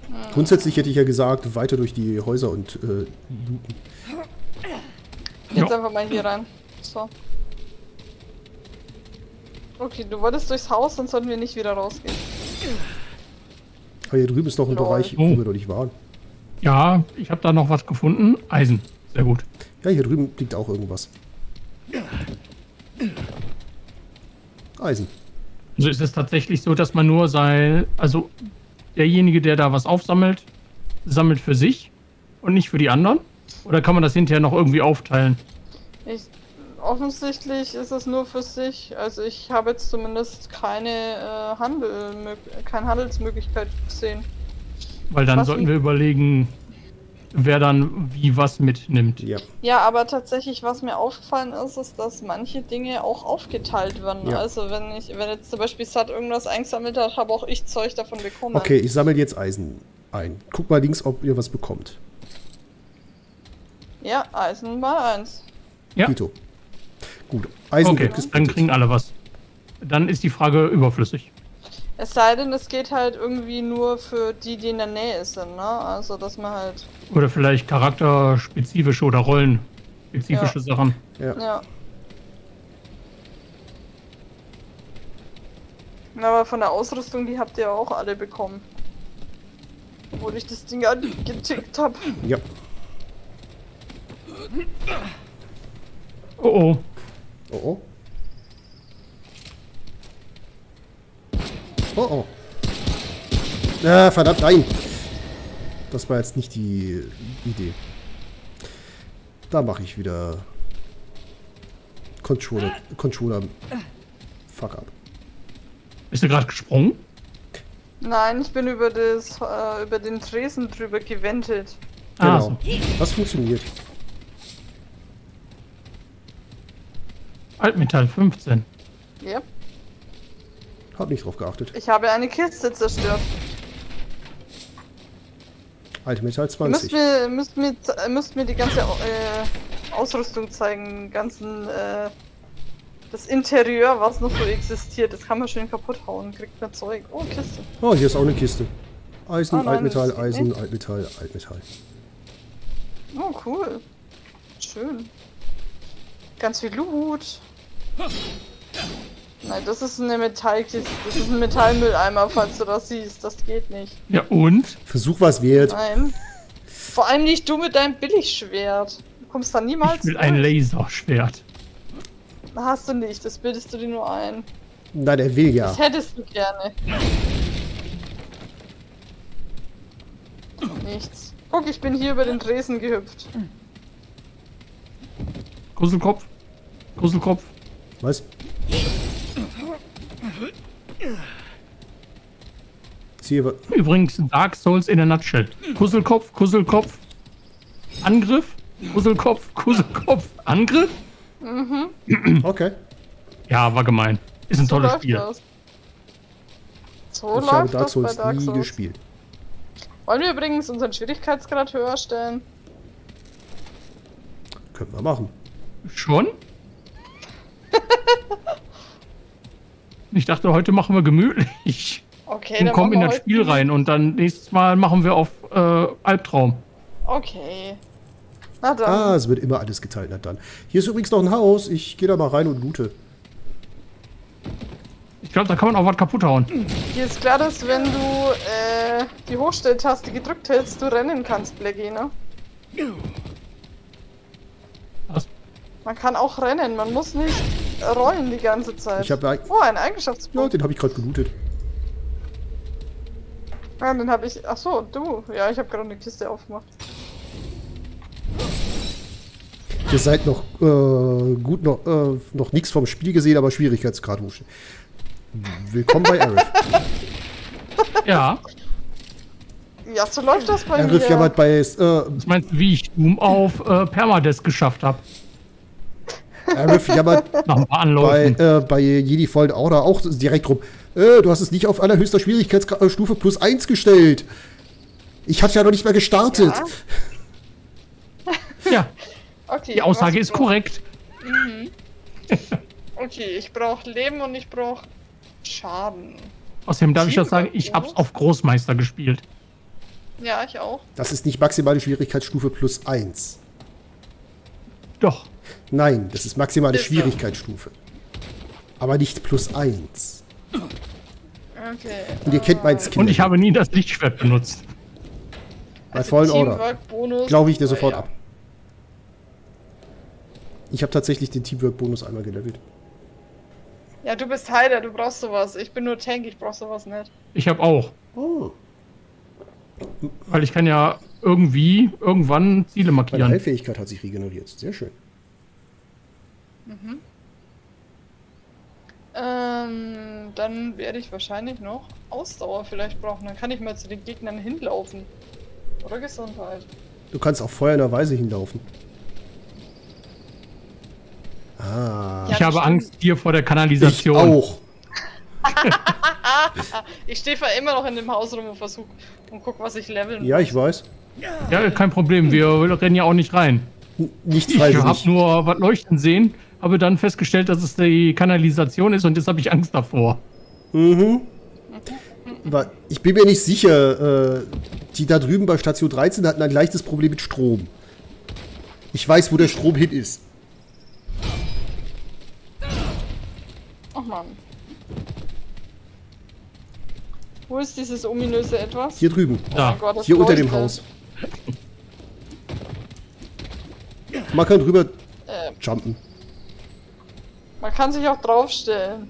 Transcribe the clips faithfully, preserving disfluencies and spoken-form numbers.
Hm. Grundsätzlich hätte ich ja gesagt, weiter durch die Häuser und äh, looten. Jetzt Ja. einfach mal hier rein. So. Okay, du wolltest durchs Haus, dann sollten wir nicht wieder rausgehen. Aber hier drüben ist noch ein Lol. Bereich, Oh. wo wir noch nicht waren. Ja, ich habe da noch was gefunden. Eisen. Sehr gut. Ja, hier drüben liegt auch irgendwas. Eisen. Also ist es tatsächlich so, dass man nur sein, also derjenige, der da was aufsammelt, sammelt für sich und nicht für die anderen? Oder kann man das hinterher noch irgendwie aufteilen? Ich, offensichtlich ist es nur für sich. Also ich habe jetzt zumindest keine äh, Handel, keine Handelsmöglichkeit gesehen. Weil dann Was sollten denn? wir überlegen, wer dann wie was mitnimmt. Ja. Ja, aber tatsächlich, was mir aufgefallen ist, ist, dass manche Dinge auch aufgeteilt werden. Ja. Also wenn ich, wenn jetzt zum Beispiel Sat irgendwas eingesammelt hat, habe auch ich Zeug davon bekommen. Okay, ich sammle jetzt Eisen ein. Guck mal links, ob ihr was bekommt. Ja, Eisen mal eins. Ja, Dito. Gut, Eisen okay, wird dann gesplittet. kriegen alle was. Dann ist die Frage überflüssig. Es sei denn, es geht halt irgendwie nur für die, die in der Nähe sind, ne? Also, dass man halt, Oder vielleicht charakterspezifische oder rollenspezifische Ja. Sachen. Ja. ja. Aber von der Ausrüstung, die habt ihr auch alle bekommen. Obwohl ich das Ding angetickt habe. Ja. Oh oh. Oh oh. Oh oh. Ah, verdammt, nein. Das war jetzt nicht die Idee. Da mache ich wieder Controller, Controller Fuck up. Bist du gerade gesprungen? Nein, ich bin über das, äh, über den Tresen drüber gewendet. Ah, Genau. so. Das funktioniert. Altmetall fünfzehn. Ja. Hab nicht drauf geachtet. Ich habe eine Kiste zerstört. Altmetall Ihr müsst zwanzig. mir, müsst mir, z- müsst mir die ganze äh, Ausrüstung zeigen, den ganzen, äh, das Interieur, was noch so existiert. Das kann man schön kaputt hauen, kriegt man Zeug. Oh, Kiste. Oh, hier ist auch eine Kiste. Eisen, Oh nein, Altmetall, das geht Eisen, nicht. Altmetall, Altmetall. Oh, cool. Schön. Ganz viel Loot. Nein, das ist eine Metallkiste. Das ist ein Metallmülleimer, falls du das siehst. Das geht nicht. Ja und? Versuch was wert. Nein. Vor allem nicht du mit deinem Billigschwert. Du kommst da niemals Ich will ein durch. Laserschwert. Hast du nicht, das bildest du dir nur ein. Nein, er will ja. Das hättest du gerne. Nichts. Guck, ich bin hier über den Tresen gehüpft. Gruselkopf. Gruselkopf. Was? Siehe, wa- Übrigens Dark Souls in a nutshell. Kusselkopf, Kusselkopf. Angriff. Kusselkopf, Kusselkopf. Angriff. okay. Ja, war gemein. Ist ein So tolles läuft Spiel. das. So Ich habe läuft Dark das bei Souls Dark nie Souls. gespielt. Wollen wir übrigens unseren Schwierigkeitsgrad höher stellen? Können wir machen. Schon? Ich dachte, heute machen wir gemütlich. Okay, Und dann kommen in machen das wir Spiel heute- rein und dann nächstes Mal machen wir auf äh, Albtraum. Okay. Na dann. Ah, es wird immer alles geteilt. Na dann. Hier ist übrigens noch ein Haus. Ich gehe da mal rein und loote. Ich glaube, da kann man auch was kaputt hauen. Hier ist klar, dass wenn du äh, die Hochstelltaste gedrückt hältst, du rennen kannst, Blackie, ne? Was? Man kann auch rennen, man muss nicht rollen die ganze Zeit. Ich habe Oh, ein ja, Eigenschaftspunkt. den habe ich gerade gelootet. Ja, den habe ich. Ach so, du. Ja, ich habe gerade eine Kiste aufgemacht. Ihr seid noch äh, gut noch äh, noch nichts vom Spiel gesehen, aber Schwierigkeitsgrad hoch. Willkommen bei Arif. Ja. Ja, so läuft das bei Arif mir. jammert bei äh, Was meinst du, wie ich Doom auf äh, Permadeath geschafft habe? Arif jammert Nach ein paar bei, Anläufen. äh, bei Jedi Fallen Order auch direkt rum. Äh, du hast es nicht auf allerhöchster Schwierigkeitsstufe plus eins gestellt. Ich hatte ja noch nicht mal gestartet. Ja. Ja, Okay, die Aussage was ist brauch- korrekt. Okay, ich brauche Leben und ich brauche Schaden. Außerdem darf ich das sagen, ich hab's auf Großmeister gespielt. Ja, ich auch. Das ist nicht maximale Schwierigkeitsstufe plus eins. Doch. Nein, das ist maximale Ist so. Schwierigkeitsstufe. Aber nicht plus eins. Okay. Und ihr kennt meinen Skill. Und ich habe nie das Lichtschwert benutzt. Bei Fallen Order. Teamwork-Bonus. Glaube ich dir Oh, sofort ja. ab. Ich habe tatsächlich den Teamwork-Bonus einmal gelevelt. Ja, du bist Heiler, du brauchst sowas. Ich bin nur Tank, ich brauch sowas nicht. Ich habe auch. Oh. Weil ich kann ja irgendwie, irgendwann Ziele Meine markieren. Heilfähigkeit hat sich regeneriert. Sehr schön. Ähm, dann werde ich wahrscheinlich noch Ausdauer vielleicht brauchen. Dann kann ich mal zu den Gegnern hinlaufen. Oder Gesundheit. Du kannst auch feuernderweise hinlaufen. Ah. Ich Ja, habe stimmt. Angst hier vor der Ich Kanalisation. auch. Ich stehe immer noch in dem Haus rum und versuche und guck, was ich leveln Ja, ich weiß. Ja, kein Problem. Wir rennen ja auch nicht rein. N nicht Ich habe freiwillig. nur was leuchten sehen, habe dann festgestellt, dass es die Kanalisation ist und jetzt habe ich Angst davor. Mhm. Wa- Ich bin mir nicht sicher. Äh, die da drüben bei Station dreizehn hatten ein leichtes Problem mit Strom. Ich weiß, wo der Strom hin ist. Ach man. Wo ist dieses ominöse Etwas? Hier drüben. Oh Da. mein Gott, das Hier unter dem leuchtet. Haus. Man kann drüber Äh, jumpen. man kann sich auch draufstellen.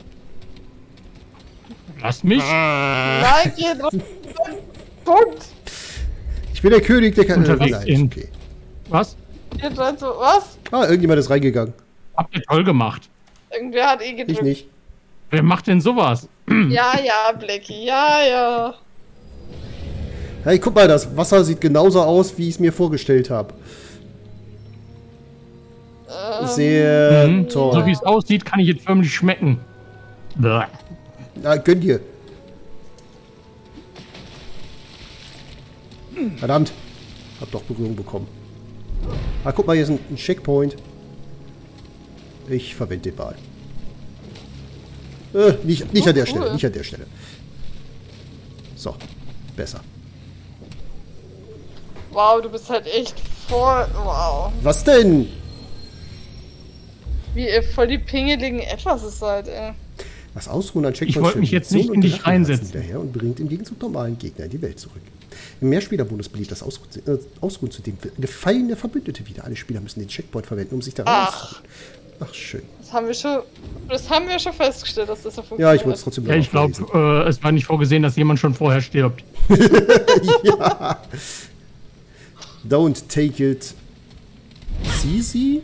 Lass mich. Nein, geh drauf. Punkt. Ich bin der König der Kanalisation. Unterwegs Nein, in- ist okay. Was? Geht rein so. Was? Ah, irgendjemand ist reingegangen. Habt ihr toll gemacht. Irgendwer hat eh Ich gedrückt. nicht. Wer macht denn sowas? Ja, ja, Blackie, ja, ja. Hey, guck mal, das Wasser sieht genauso aus, wie ich es mir vorgestellt habe. Ähm, Sehr Mhm. toll. So wie es aussieht, kann ich jetzt förmlich schmecken. Bäh. Na, gönn dir. Verdammt. Hab doch Berührung bekommen. Ah, guck mal, hier ist ein, ein Checkpoint. Ich verwende den Ball. Äh, nicht nicht Oh, an der cool. Stelle, nicht an der Stelle. So, besser. Wow, du bist halt echt voll. Wow. Was denn? Wie ihr voll die pingeligen Etwas seid, ey. Das Ausruhen an Ich wollte mich jetzt nicht in dich reinsetzen. Hinterher und bringt im Gegenzug normalen Gegner in die Welt zurück. Im Mehrspielermodus beliebt das Ausruhen, äh, Ausruhen zudem gefallene Verbündete wieder. Alle Spieler müssen den Checkpoint verwenden, um sich da Ach. rauszuholen. Ach, schön. Das haben wir schon. Das haben wir schon festgestellt, dass das so funktioniert. Ja, ich wollte es trotzdem Ja, ich glaube, vorlesen. äh, es war nicht vorgesehen, dass jemand schon vorher stirbt. Ja. Don't take it easy.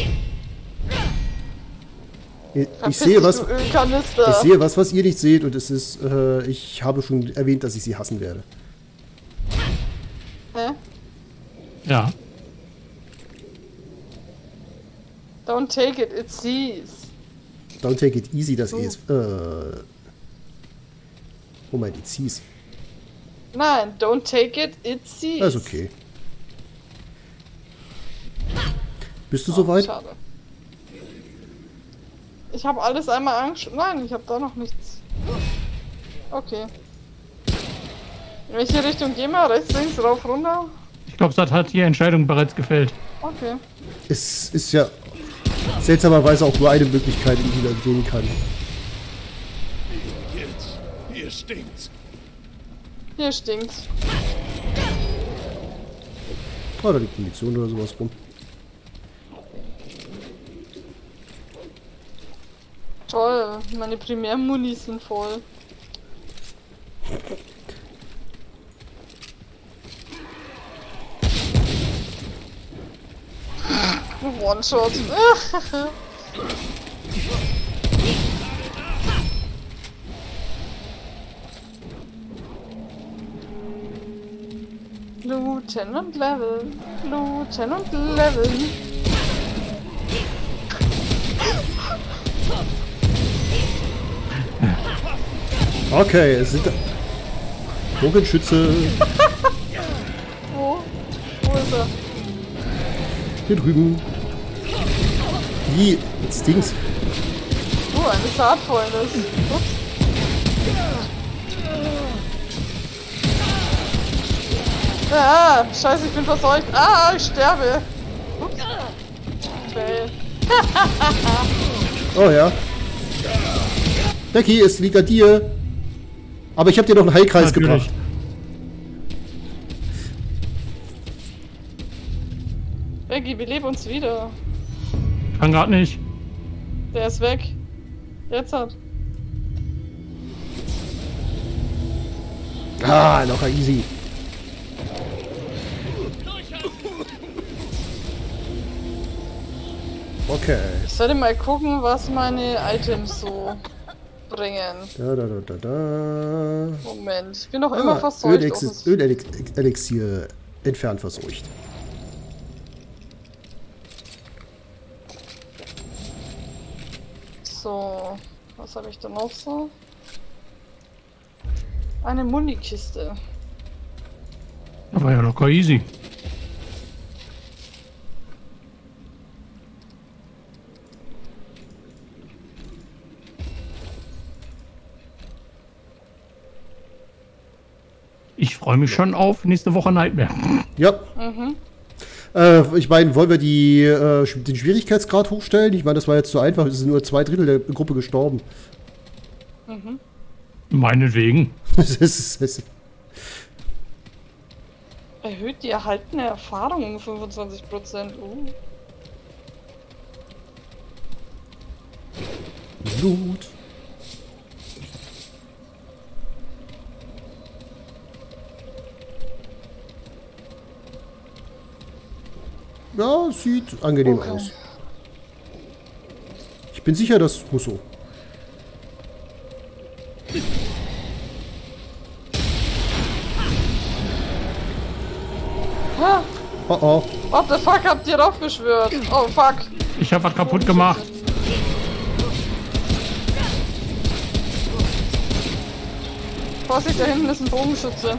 Ich, ich sehe was. Du Ölkanister. Ich sehe was, was ihr nicht seht, und es ist. Äh, ich habe schon erwähnt, dass ich sie hassen werde. Hä? Ja. Don't take it, it sees. Don't take it easy, das Oh. E ist. Äh. Moment, it sees. Nein, don't take it, it sees. Das ist okay. Bist du Oh, soweit? Schade. Ich habe alles einmal angeschaut. Nein, ich habe da noch nichts. Okay. In welche Richtung gehen wir? Rechts, links, rauf, runter? Ich glaube, Sat hat die Entscheidung bereits gefällt. Okay. Es ist ja seltsamerweise auch nur eine Möglichkeit, in die man gehen kann. Jetzt, hier stinkt's. Hier stinkt's. Oh, da liegt Munition oder sowas rum. Toll, meine Primärmunis sind voll. One-Shot. Lieutenant Level. Lieutenant Level. Okay, es sind. Bogenschütze. Wo? Wo ist er? Hier drüben. Wie? Jetzt stinkt's. Oh, eine Saatfäulnis. Ups. Ah, scheiße, ich bin verseucht. Ah, ich sterbe. Ups. Fail. Oh ja. Becky, es liegt an dir. Aber ich habe dir noch einen Heilkreis Natürlich. gebracht. Becky, beleb uns wieder. Kann grad nicht. Der ist weg. Jetzt hat. Ah, locker easy. Okay. Ich sollte mal gucken, was meine Items so bringen. Da, da, da, da, da. Moment, ich bin noch immer Ah, verseucht. Ölelixier, Ölelixier entfernt verseucht. So, was habe ich da noch so? Eine Munikiste. Das war ja locker easy. Ich freue mich schon auf nächste Woche Nightmare. Ja. Mhm. Äh, ich meine, wollen wir die, äh, den Schwierigkeitsgrad hochstellen? Ich meine, das war jetzt zu einfach. Es sind nur zwei Drittel der Gruppe gestorben. Mhm. Meinetwegen. Das ist, das ist, Erhöht die erhaltene Erfahrung um fünfundzwanzig Prozent. Uh. Blut. Ja, sieht angenehm Okay. aus. Ich bin sicher, das muss so. Ha! Oh oh. What the fuck habt ihr draufgeschwört? Oh fuck. Ich habe was kaputt gemacht. Vorsicht, da hinten ist ein Bogenschütze.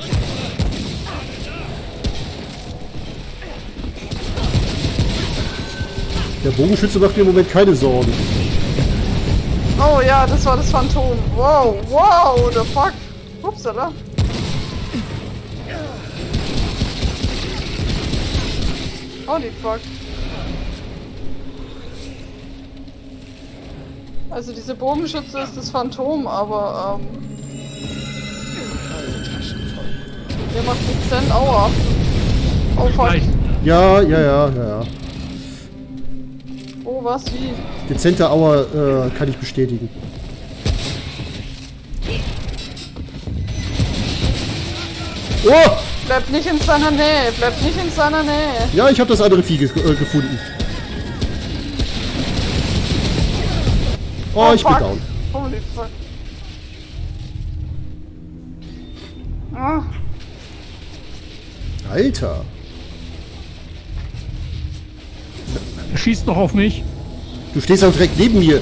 Der Bogenschütze macht mir im Moment keine Sorgen. Oh ja, das war das Phantom. Wow, wow, the fuck. Upsala. Holy fuck. Also diese Bogenschütze ist das Phantom, aber ähm... der macht dezent Aua. Oh fuck. Gleich. Ja, ja, ja, ja, ja. Oh was, wie? Dezente Auer äh, kann ich bestätigen. Oh! Bleibt nicht in seiner Nähe, bleibt nicht in seiner Nähe. Ja, ich habe das andere Vieh ge äh, gefunden. Oh, ich bin fuck. down. Holy fuck. Ah, Alter. Er schießt noch auf mich. Du stehst auch direkt neben mir.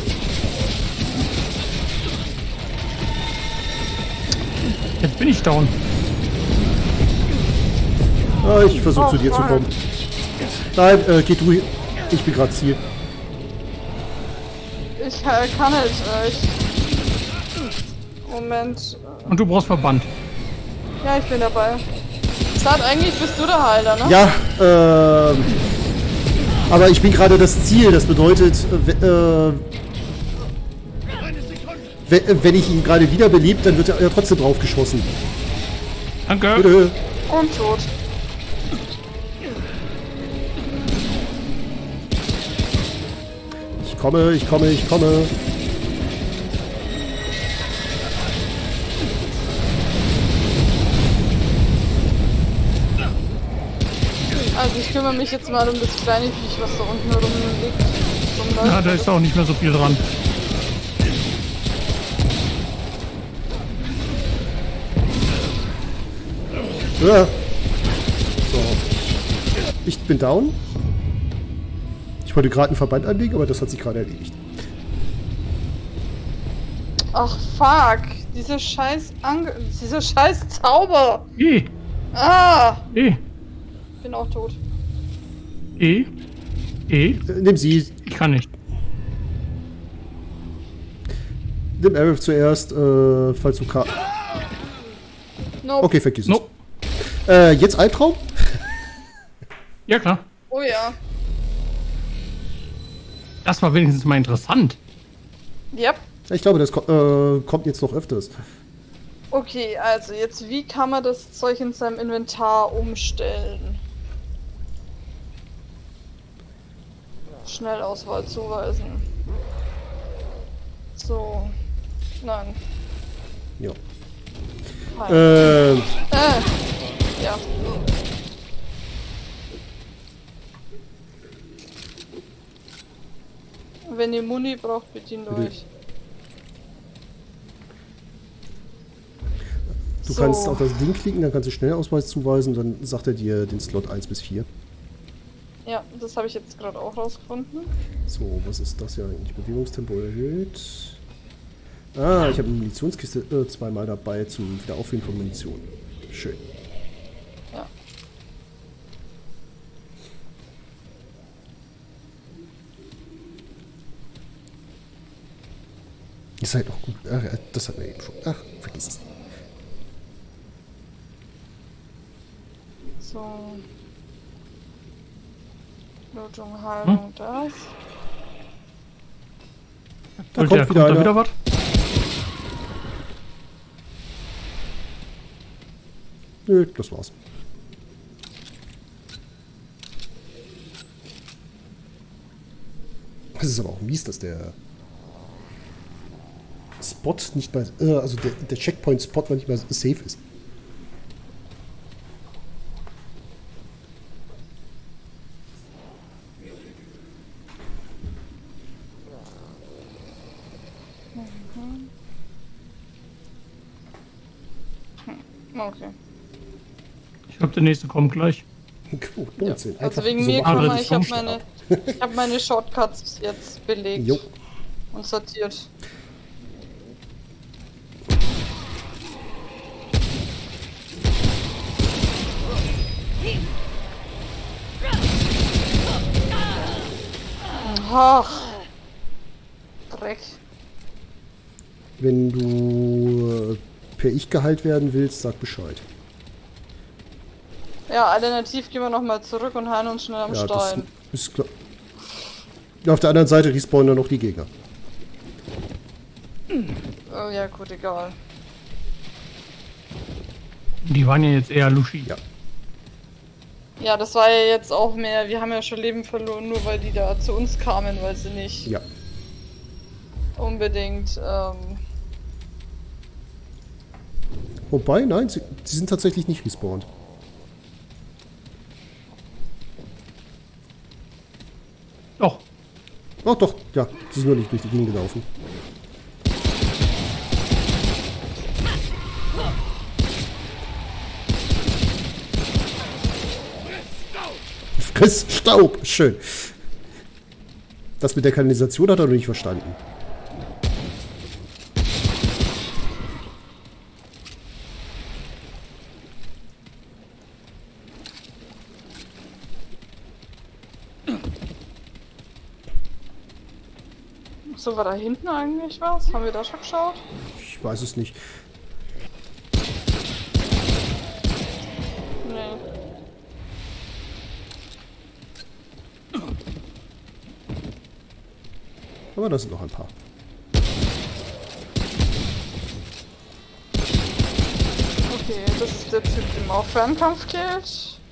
Jetzt bin ich down. Ah, ich versuche Oh, zu dir zu fuck. kommen. Nein, äh, geh du. Ich bin gerade Ziel. ich äh, kann nicht. Äh, ich... Moment. Und du brauchst Verband. Ja, ich bin dabei. Sad, eigentlich bist du der Heiler, ne? Ja, ähm. Aber ich bin gerade das Ziel. Das bedeutet, äh, äh, wenn, wenn ich ihn gerade wiederbelebt, dann wird er ja trotzdem draufgeschossen. Danke. Bitte. Und tot. Ich komme, ich komme, ich komme. Also ich kümmere mich jetzt mal um das kleine Viech, was da unten rumliegt. Zum Ja, da ist auch nicht mehr so viel dran. Ja. So. Ich bin down. Ich wollte gerade einen Verband anlegen, aber das hat sich gerade erledigt. Ach fuck, diese scheiß Ange dieser scheiß Zauber. E. Ah, E. bin auch tot. E. E. Äh, nimm sie. Ich kann nicht. Nimm Aerith zuerst, äh, falls du kann. Nope. Okay, vergiss es. Nope. Äh, jetzt Albtraum? Ja, klar. Oh ja. Das war wenigstens mal interessant. Yep. Ich glaube, das ko äh, kommt jetzt noch öfters. Okay, also jetzt, wie kann man das Zeug in seinem Inventar umstellen? Schnellauswahl zuweisen. So. Nein. Ja. Nein. Äh, Äh. Ja. Wenn ihr Muni braucht, bitte ihn durch. du So. kannst auf das Ding klicken, dann kannst du Schnellausweis zuweisen, dann sagt er dir den Slot eins bis vier. Ja, das habe ich jetzt gerade auch rausgefunden. So, was ist das ja eigentlich? Bewegungstempo erhöht. Ah, ich habe eine Munitionskiste äh, zweimal dabei zum Wiederauffüllen von Munition. Schön. Ja. Ist halt auch gut. Ach, das hat mir eben schon. Ach, vergiss es. So. Blutung, Heilung, Hm? das. Da Und kommt der wieder kommt da einer. wieder was? Nö, das war's. Das ist aber auch mies, dass der Spot nicht mehr, äh, also der, der Checkpoint-Spot mal nicht mehr safe ist. Okay. Ich glaube, der nächste kommt gleich. Oh, neunzehn. Also Einfach wegen so mir machen. kann Ah, man, das ich habe ist meine, ich hab meine Shortcuts jetzt belegt Jo. und sortiert. Ach, Dreck. Wenn du äh, per Ich geheilt werden willst, sag Bescheid. Ja, alternativ gehen wir nochmal zurück und heilen uns schnell am Ja, das Stein. ist klar. Ja, auf der anderen Seite respawnen dann noch die Gegner. Oh ja, gut, egal. Die waren ja jetzt eher Lushi. Ja. Ja, das war ja jetzt auch mehr, wir haben ja schon Leben verloren, nur weil die da zu uns kamen, weil sie nicht Ja. unbedingt, ähm, Wobei, nein, sie, sie sind tatsächlich nicht respawned. Doch. Oh doch, ja, sie sind nur nicht durch die Gegend gelaufen. Friss Staub, schön. Das mit der Kanalisation hat er noch nicht verstanden. so war da hinten eigentlich was? Haben wir da schon geschaut? Ich weiß es nicht. Nee. Aber da sind noch ein paar. Okay, das ist der Typ, den man auf Fernkampf killt.